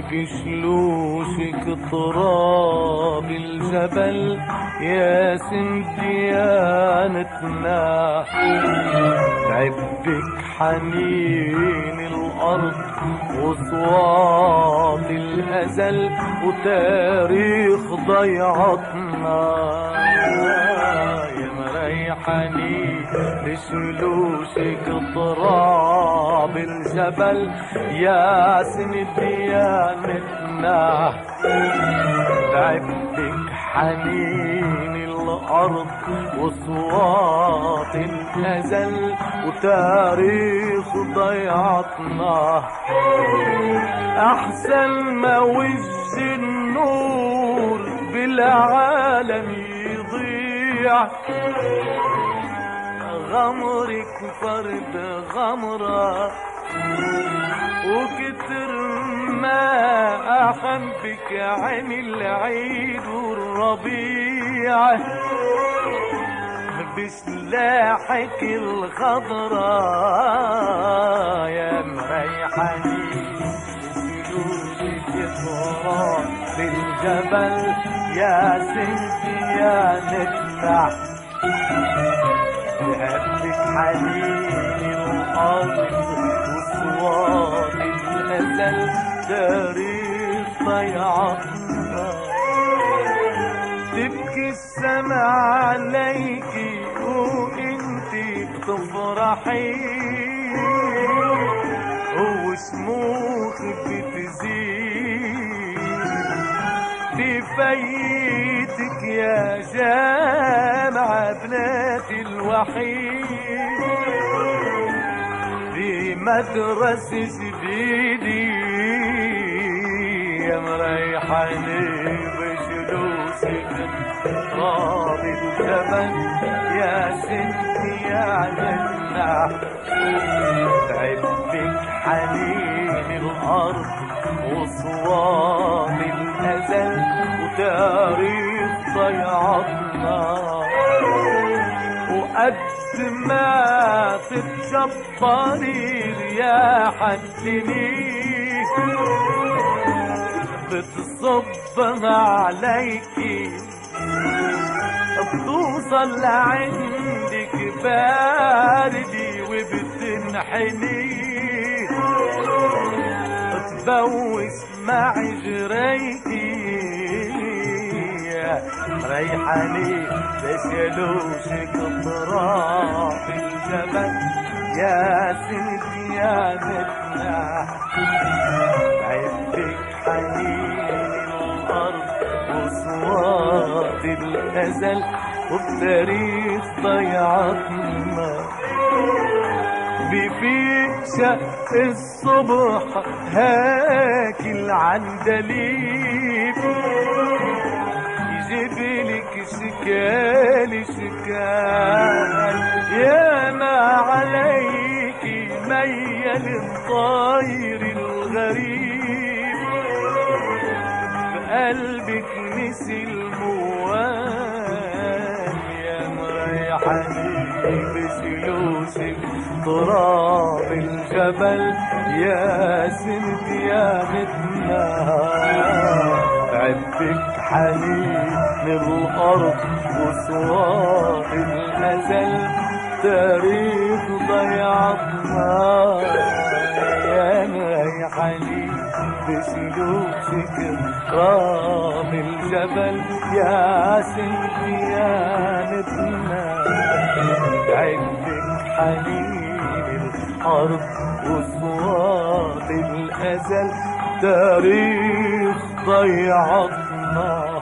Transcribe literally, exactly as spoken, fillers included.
في شلوشك تراب الجبل يا سنديانتنا، تعبك حنين الأرض وصوات الأزل وتاريخ ضيعتنا، يا مريحاني بشلوشك تراب الجبل يا سنديانتنا، تعبك حنين الأرض وصوات الأزل وتاريخ ضيعتنا، أحسن ما وج النور بالعالم يضيع، غمرك فرد غمرة وكتر ما أحبك عن العيد والربيع، بسلاحك الخضراء يا مريحاني بجلودك تراب بالجبل يا سنديانتنا، بحبك حنين الأرض وصوات الأزل تاريخ ضيعتنا، تبكي السما عليكي وانتي بتفرحي وشموخك بتزيد في فايتك يا جامعة بنات الوحيد، في مدرسة جديدة يا مريحاني بجلوسك تراب الجبل يا سنديانتنا، تعبك حنين الأرض وصوات الأزل وتاريخ ضيعتنا، وقد ما تتجبري رياح الدنيا بتصب عليكي، بتوصل لعندك باردي وبتنحني، تبوس مع جريكي ريحاني بشلوشك تراب الجبل يا سنديانتنا، تعبك حنين الأرض وصوات الأزل وبتاريخ ضيعتنا، بفيك شق الصبح هاكل عندليب يجيبلك شكال شكال، يا ما عليكي ميل الطاير الغريب، بقلبك نسي الموال يا مريحاني بجلوسك تراب الجبل يا سنديانتنا، تعبك حنين الأرض وصوات الأزل تاريخ ضيعتنا، يا مريحاني بجلوسك تراب الجبل يا سنديانتنا، تعبك حنين الأرض وصوات الأزل تاريخ ضيعتنا.